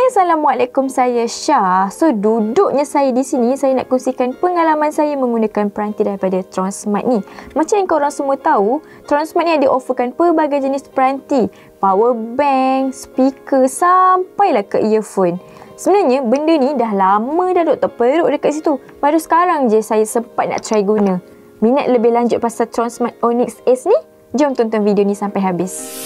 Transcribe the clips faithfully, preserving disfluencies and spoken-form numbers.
Hai, Assalamualaikum, saya Syah. So, duduknya saya di sini, saya nak kongsikan pengalaman saya menggunakan peranti daripada Transmart ni. Macam yang korang semua tahu, Transmart ni ada offerkan pelbagai jenis peranti. Power bank, speaker, sampailah ke earphone. Sebenarnya, benda ni dah lama dah duk terperuk dekat situ. Baru sekarang je saya sempat nak try guna. Minat lebih lanjut pasal Transmart Onyx Ace ni? Jom tonton video ni sampai habis.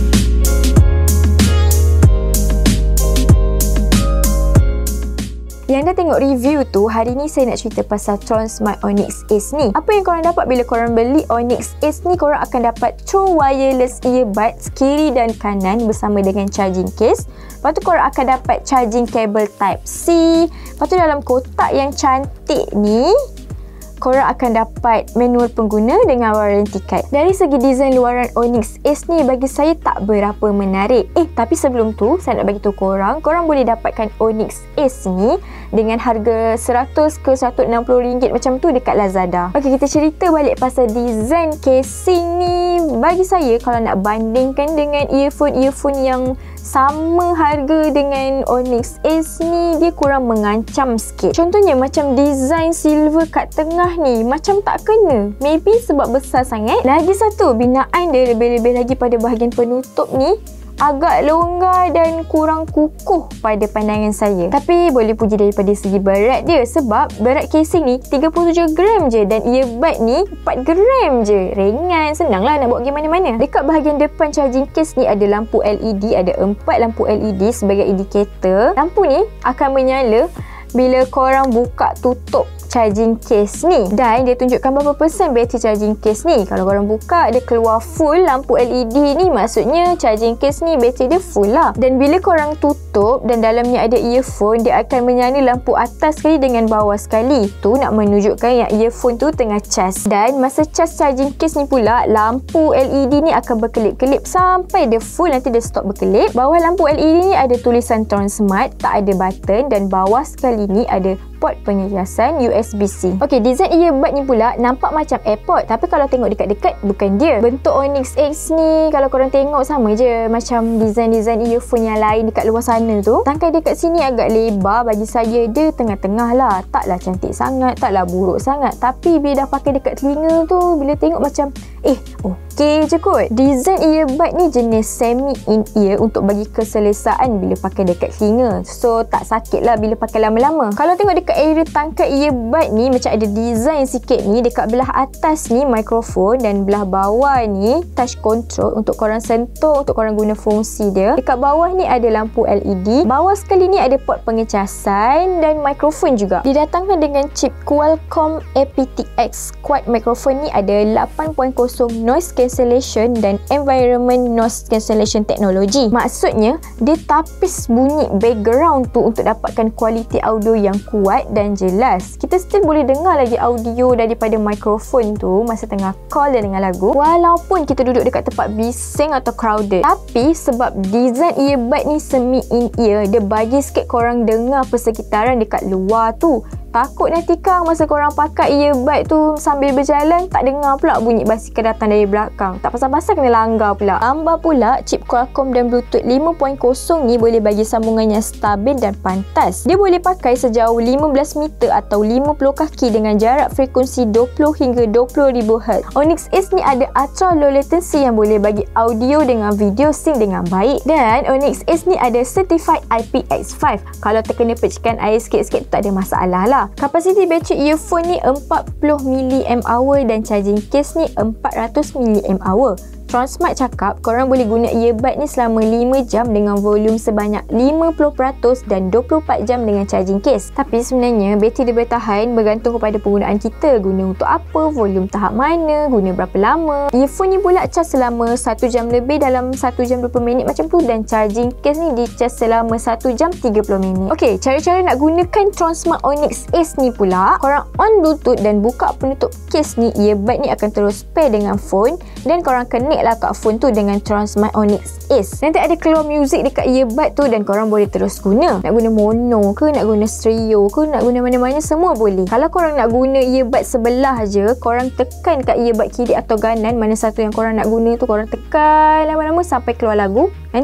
Yang dah tengok review tu, hari ni saya nak cerita pasal Transmart Onyx Ace ni. Apa yang korang dapat bila korang beli Onyx Ace ni, korang akan dapat true wireless earbuds kiri dan kanan bersama dengan charging case. Lepas tu korang akan dapat charging cable type C. Lepas tu dalam kotak yang cantik ni, korang akan dapat manual pengguna dengan warranty card. Dari segi desain luaran Onyx Ace ni, bagi saya tak berapa menarik. Eh, tapi sebelum tu, saya nak bagi tahu korang, korang boleh dapatkan Onyx Ace ni dengan harga seratus ke seratus enam puluh ringgit macam tu dekat Lazada. Okey, kita cerita balik pasal desain casing ni. Bagi saya, kalau nak bandingkan dengan earphone-earphone yang sama harga dengan Onyx Ace ni, dia kurang mengancam sikit. Contohnya macam design silver kat tengah ni, macam tak kena. Maybe sebab besar sangat. Lagi satu, binaan dia lebih-lebih lagi pada bahagian penutup ni agak longgar dan kurang kukuh pada pandangan saya. Tapi boleh puji daripada segi berat dia, sebab berat casing ni tiga puluh tujuh gram je dan earbud ni empat gram je. Ringan, senanglah nak bawa pergi mana-mana. Dekat bahagian depan charging case ni ada lampu L E D, ada empat lampu L E D sebagai indikator. Lampu ni akan menyala bila korang buka tutup charging case ni, dan dia tunjukkan berapa persen bateri charging case ni. Kalau korang buka, dia keluar full lampu L E D ni, maksudnya charging case ni bateri dia full lah. Dan bila korang tutup dan dalamnya ada earphone, dia akan menyala lampu atas sekali dengan bawah sekali. Tu nak menunjukkan yang earphone tu tengah cas. Dan masa cas charging case ni pula, lampu L E D ni akan berkelip-kelip sampai dia full, nanti dia stop berkelip. Bawah lampu L E D ni ada tulisan Transmart, tak ada button, dan bawah sekali ni ada port pengecasan U S B C. Okey, design earbud ni pula nampak macam AirPod, tapi kalau tengok dekat-dekat bukan dia. Bentuk Onyx Ace ni kalau korang tengok sama je macam design-design earphone yang lain dekat luar sana tu. Tangkai dia kat sini agak lebar, bagi saya dia tengah-tengah lah. Taklah cantik sangat, taklah buruk sangat, tapi bila dah pakai dekat telinga tu, bila tengok macam eh okey je kot. Design earbud ni jenis semi in-ear untuk bagi keselesaan bila pakai dekat telinga, so tak sakit lah bila pakai lama-lama. Kalau tengok dekat area tangkai earbud ni, macam ada design sikit ni. Dekat belah atas ni mikrofon dan belah bawah ni touch control untuk korang sentuh, untuk korang guna fungsi dia. Dekat bawah ni ada lampu L E D. Bawah sekali ni ada port pengecasan dan mikrofon juga. Didatangkan dengan chip Qualcomm A P T X Quad. Mikrofon ni ada lapan titik kosong noise cancellation dan environment noise cancellation teknologi. Maksudnya dia tapis bunyi background tu untuk dapatkan kualiti audio yang kuat dan jelas. Kita still boleh dengar lagi audio daripada mikrofon tu masa tengah call dan dengar lagu, walaupun kita duduk dekat tempat bising atau crowded. Tapi sebab design earbud ni semi in-ear, dia bagi sikit korang dengar persekitaran dekat luar tu. Takut nanti kang masa korang pakai earbud tu sambil berjalan, tak dengar pula bunyi basikal datang dari belakang. Tak pasal-pasal kena langgar pula. Tambah pula chip Qualcomm dan Bluetooth lima titik kosong ni boleh bagi sambungan yang stabil dan pantas. Dia boleh pakai sejauh lima belas meter atau lima puluh kaki dengan jarak frekuensi dua puluh hingga dua puluh ribu hertz. Onyx Ace ni ada ultra low latency yang boleh bagi audio dengan video sync dengan baik. Dan Onyx Ace ni ada certified I P X lima. Kalau terkena percikan air sikit-sikit tak ada masalah lah. Kapasiti bateri earphone ni empat puluh miliampere hour dan charging case ni empat ratus miliampere hour. Transmart cakap korang boleh guna earbud ni selama lima jam dengan volume sebanyak lima puluh peratus dan dua puluh empat jam dengan charging case. Tapi sebenarnya bateri dia bertahan bergantung kepada penggunaan kita. Guna untuk apa, volume tahap mana, guna berapa lama. Earphone ni pula cas selama satu jam lebih dalam satu jam dua puluh minit macam tu, dan charging case ni di cas selama satu jam tiga puluh minit. Okey, cara-cara nak gunakan Transmart Onyx Ace ni pula, korang on Bluetooth dan buka penutup case ni, earbud ni akan terus pair dengan phone dan korang connect lah kat phone tu dengan Transmart Onyx Ace. Nanti ada keluar music dekat earbud tu dan korang boleh terus guna. Nak guna mono ke, nak guna stereo ke, nak guna mana-mana, semua boleh. Kalau korang nak guna earbud sebelah je, korang tekan kat earbud kiri atau kanan, mana satu yang korang nak guna tu korang tekan lama-lama sampai keluar lagu. Nanti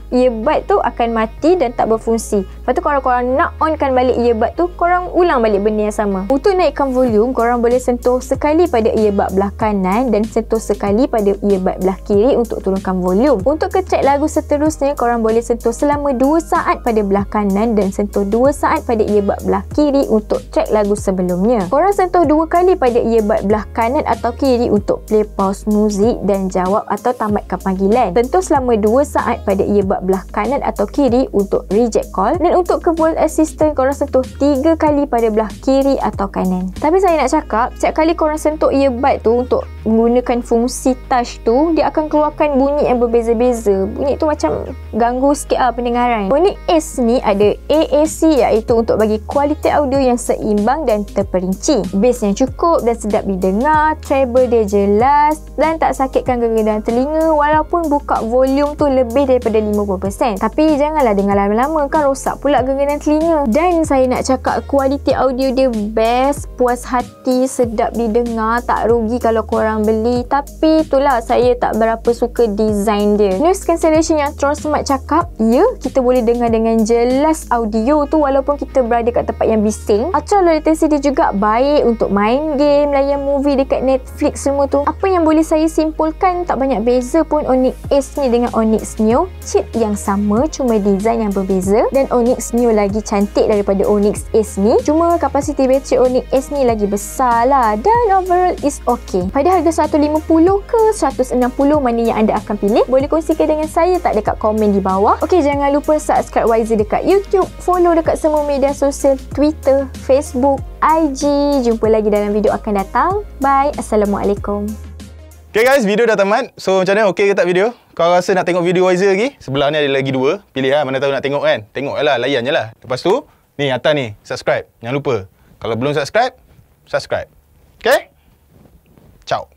earbud tu akan mati dan tak berfungsi. Lepas tu kalau korang nak onkan balik earbud tu, korang ulang balik benda yang sama. Untuk naikkan volume, korang boleh sentuh sekali pada earbud belah kanan dan sentuh sekali pada earbud belah kiri untuk turunkan volume. Untuk ke track lagu seterusnya, korang boleh sentuh selama dua saat pada belah kanan dan sentuh dua saat pada earbud belah kiri untuk track lagu sebelumnya. Korang sentuh dua kali pada earbud belah kanan atau kiri untuk play pause muzik dan jawab atau tamatkan panggilan. Sentuh selama dua saat pada earbud belah kanan atau kiri untuk reject call, dan untuk ke voice assistant korang sentuh tiga kali pada belah kiri atau kanan. Tapi saya nak cakap, setiap kali korang sentuh earbud tu untuk menggunakan fungsi touch tu, dia akan keluarkan bunyi yang berbeza-beza. Bunyi tu macam ganggu sikit lah pendengaran. Onyx Ace ni ada A A C, iaitu untuk bagi kualiti audio yang seimbang dan terperinci, bass yang cukup dan sedap didengar, treble dia jelas dan tak sakitkan genggaman telinga walaupun buka volume tu lebih daripada lima puluh peratus. Tapi janganlah dengar lama-lama, kan rosak pula genggaman telinga. Dan saya nak cakap kualiti audio dia best, puas hati, sedap didengar, tak rugi kalau korang beli. Tapi itulah, saya tak berapa suka design dia. Noise cancellation yang Tronsmart cakap, ya, kita boleh dengar dengan jelas audio tu walaupun kita berada kat tempat yang bising. Ultra low latency dia juga baik untuk main game, layan movie dekat Netflix semua tu. Apa yang boleh saya simpulkan, tak banyak beza pun Onyx Ace ni dengan Onyx Neo. Chip yang sama, cuma design yang berbeza, dan Onyx Neo lagi cantik daripada Onyx Ace ni. Cuma kapasiti bateri Onyx Ace ni lagi besar lah, dan overall is okay. Pada harga seratus lima puluh ke seratus enam puluh, mana yang anda akan pilih? Boleh kongsikan dengan saya tak dekat komen di bawah. Okey, jangan lupa subscribe Y Z dekat YouTube, follow dekat semua media sosial, Twitter, Facebook, I G. Jumpa lagi dalam video akan datang. Bye. Assalamualaikum. Okay guys, video dah tamat. So macam mana, okey ke tak video? Kau rasa nak tengok video Y Z lagi? Sebelah ni ada lagi dua. Pilih lah, mana tahu nak tengok kan. Tengok lah, layan je lah. Lepas tu, ni atas ni, subscribe. Jangan lupa. Kalau belum subscribe, subscribe. Okay? Ciao.